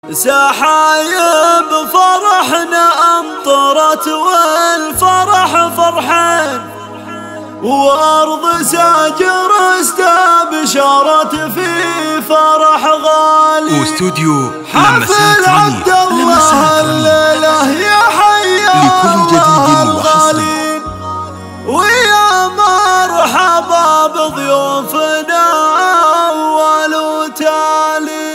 سحايب فرحنا أمطرت والفرح فرحين، وأرض ساجر استبشرت في فرح غالي. واستوديو حفل عبد الله الليلة يا حي الله الغالين، ويا مرحبا بضيوفنا أول وتالي.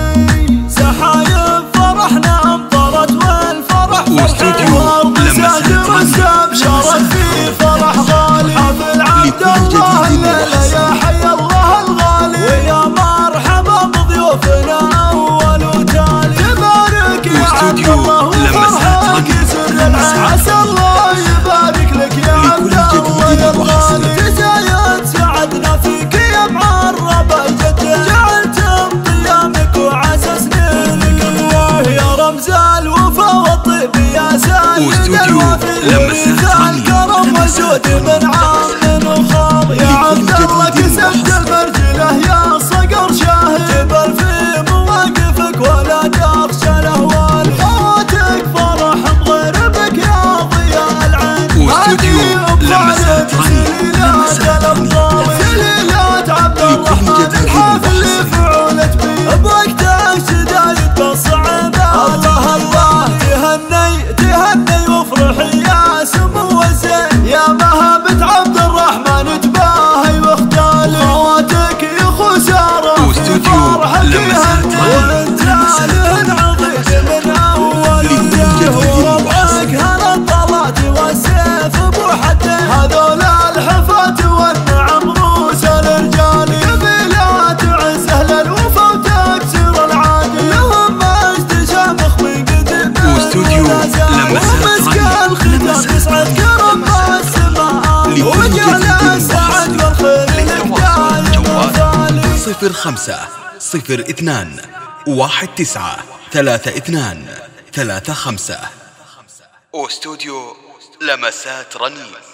سحايب فرحنا أمطرت والفرح فرحين، وأرض ساجر استبشرت في فرح غالي. حفل عبد الله الليلة يا حي الله الغالي، ويا مرحبا بضيوفنا أول وتالي. تبارك يا عبد الله وفرحك يسر العسى، الله يبارك لك يا عبد الله الغالي. تزايد سعدنا فيك يا معرب الجدة، جعلتم قيامك وعسى سنينك الله يا رمز الوفا والطيب يا سيد الوفي ذا الكرم والجود من عام وخاض. يا عبد الله كسبت المرجله يا صقر شاهد، جبل في مواقفك ولا تخشى الاهوال. خواتك فرح بغيربك يا ضياء العين، واستوديو لمسات سليلات عبد الرحمن الحافل فعولت بي بوقتها شدايد بالصعبات. الله الله تهني وافرحي يا سمو الزين، يا مهابة عبد الرحمن تباهي واختالي. خواتك يا خسارة فرحك يهني، وانت له عظيم من اول وجه، وربعك هلا الطلات والسيف ابو حدين. هذول الحفاة والنعم روس الرجال، قبيلات عزه للوفا وتكسير العادي. لهم مجد شامخ من قدم ومسك الختام يسعد كرم السماء، وجعل السعد والخير لك دايم وفالي. 0502193235. واستوديو لمسات رنين.